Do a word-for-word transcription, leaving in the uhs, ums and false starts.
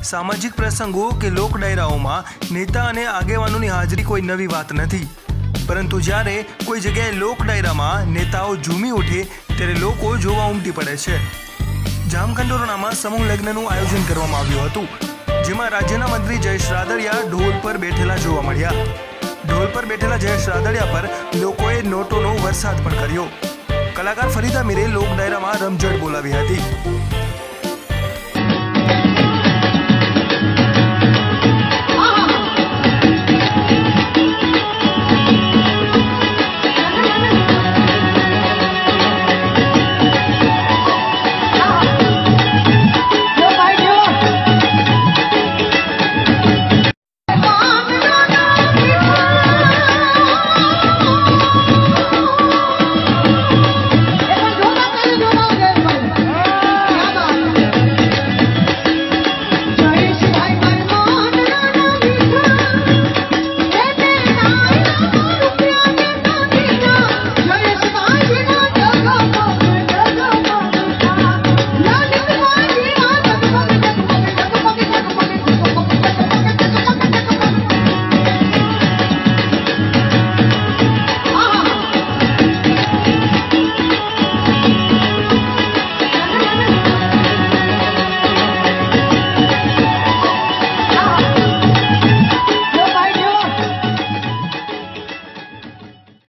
सामाजिक प्रसंगों के लोक डायराओं नेता और आगेवानों की हाजरी कोई नवी बात नहीं, परंतु ज्यारे कोई जगह लोक डायरा में नेताओं झूमी उठे त्यारे लोको जोवा उमटी पड़े छे। जामखंडोरणा में समूह लग्नનું आयोजन કરવામાં આવ્યું હતું, જેમાં રાજ્યના મંત્રી જયેશ રાદડિયા ઢોલ પર બેઠેલા જોવા મળ્યા। ઢોલ પર બેઠેલા જયેશ રાદડિયા પર લોકોએ નોટોનો વરસાદ પણ કર્યો। કલાકાર ફરીદા મીરે લોક ડાયરામાં રમઝટ બોલાવી હતી।